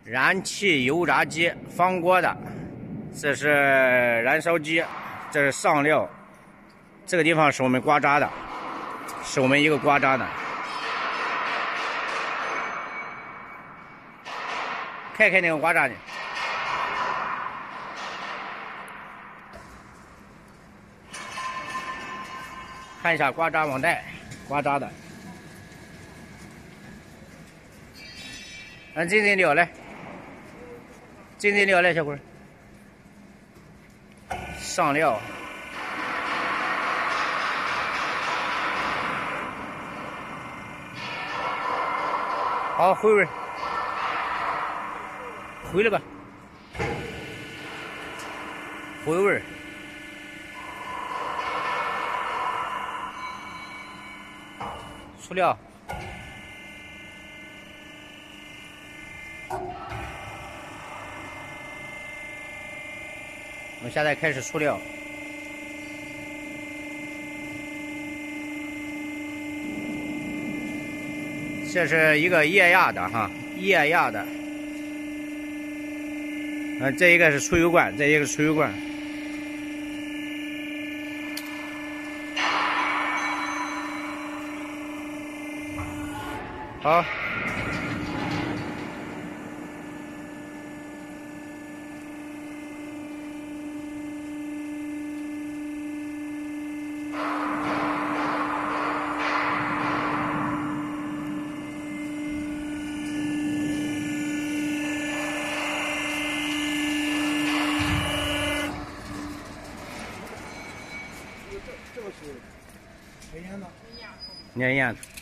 燃气油炸机，方锅的，这是燃烧机，这是上料，这个地方是我们刮渣的，是我们一个刮渣的。开那个刮渣去。看一下刮渣网带，刮渣的。俺进料来，进料来，小伙儿。上料。好，回味。回来吧。回味。出料。我们现在开始出料。这是一个液压的哈，液压的。这一个是出油罐，这一个是出油罐。好。 这个是粘烟的， 粘烟的。